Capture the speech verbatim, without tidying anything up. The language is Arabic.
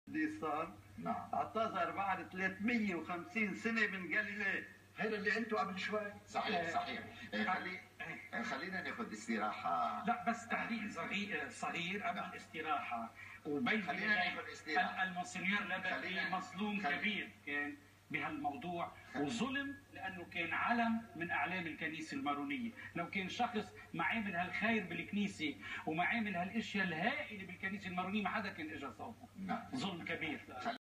اللي صار نعم اعتذر بعد ثلاثمية وخمسين سنة من جاليليه. هذا اللي قلته قبل شوي. صحيح صحيح. خلي خلينا ناخذ استراحة. لا بس تعليق صغير صغير قبل نعم. الاستراحة، وبين خلينا ناخذ استراحة. المونسنيور لبكي مظلوم خلي. كبير كان بهالموضوع، وظلم لانه كان علم من اعلام الكنيسه المارونيه. لو كان شخص ما عامل هالخير بالكنيسه وما عامل هالاشياء الهائله بالكنيسه المارونيه ما حدا كان اجى صوته. نعم. ظلم كبير.